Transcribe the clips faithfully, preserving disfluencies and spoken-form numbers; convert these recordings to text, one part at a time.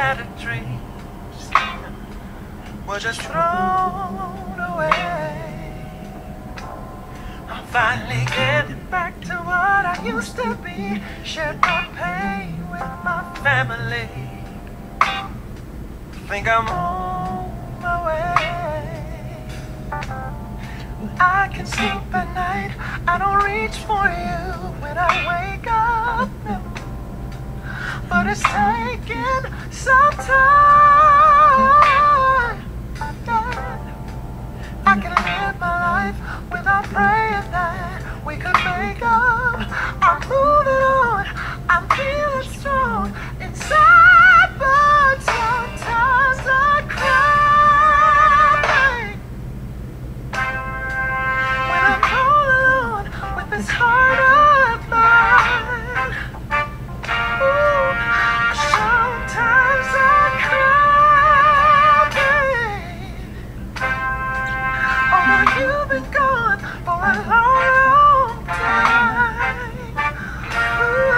shattered dreams were just thrown away. I'm finally getting back to what I used to be. Shared my pain with my family. Think I'm on my way. I can sleep at night. I don't reach for you when I wake up. But it's taking some time. Yeah. I can live my life without praying that we could make up. I'm moving on. I'm feeling strong inside, but sometimes I cry when I'm all alone with this heart of mine. Ooh, sometimes I cry, babe. Oh, you've been gone for a long, long time. Ooh,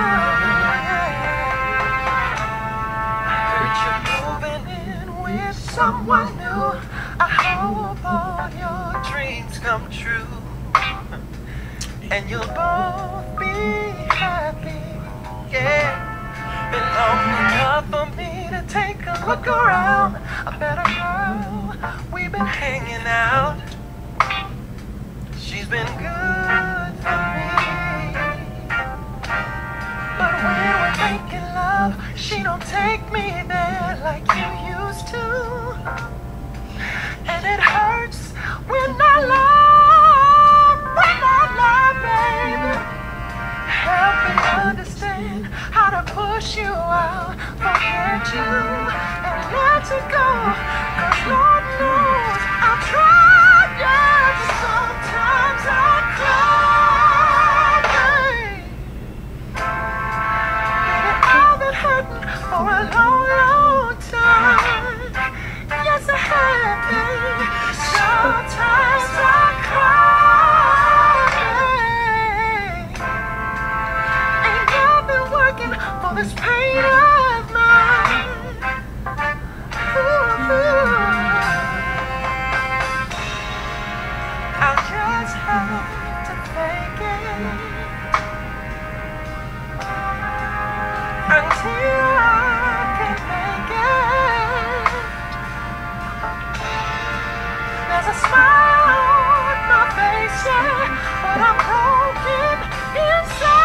I heard you moving in with someone new. I hope all your dreams come true, and you'll both be happy. Yeah, been long enough for me to take a look around. A better girl, we've been hanging out. She's been good for me, but when we're making love, she don't take me there like you used to. And it hurts when I love, when I love, baby. Help me understand how to push you out, forget you, and let you go. Cause Lord knows I've tried, yeah, but sometimes I cry, babe. Baby, I've been hurting for a long, long time. Yes, I have, baby. Sometimes I cry, babe. Ain't nothing working for this pain of mine. Ooh, I'll just have to fake it until I can make it. There's a smile on my face, yeah, but I'm broken inside.